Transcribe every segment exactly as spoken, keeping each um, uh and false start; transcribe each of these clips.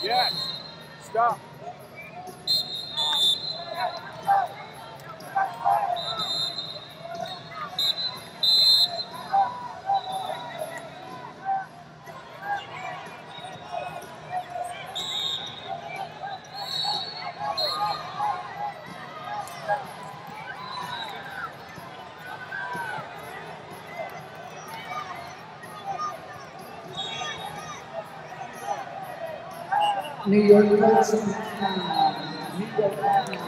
Yes. Stop. New York Racing Town, New York Town.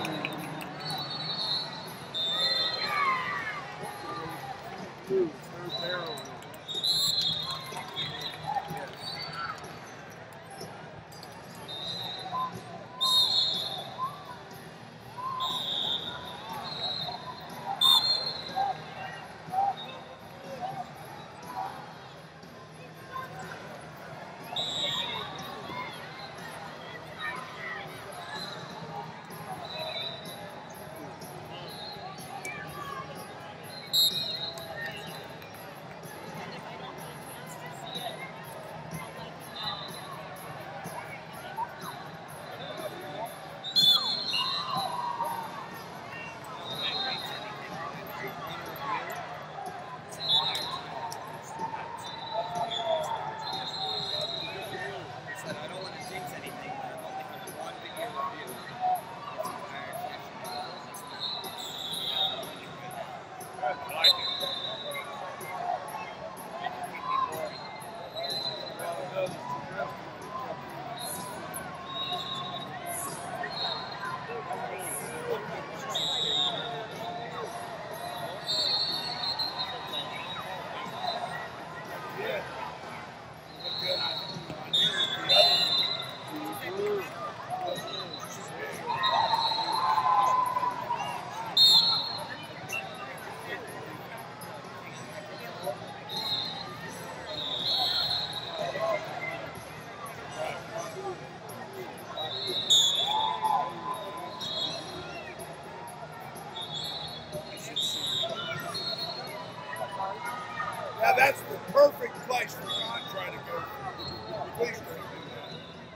Now that's the perfect place for Contra to go. Please don't do that.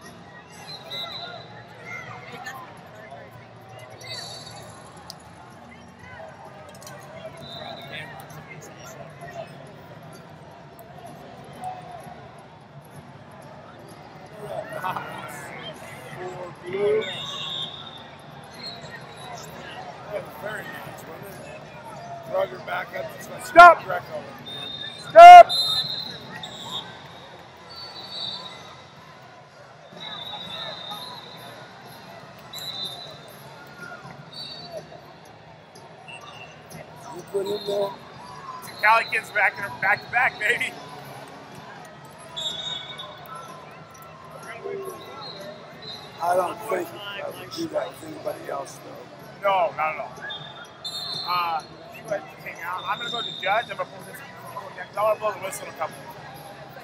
For blue. That was very nice, wasn't it? Drug her back up. Just like stop! Greco. Stop! You put in there. Cali kids back in back to back, baby. I don't think I would do that with anybody else, though. No, not at all. Uh, you guys hang out. I'm gonna go to the judge. I'm gonna pull this. I'm gonna blow the whistle in a couple.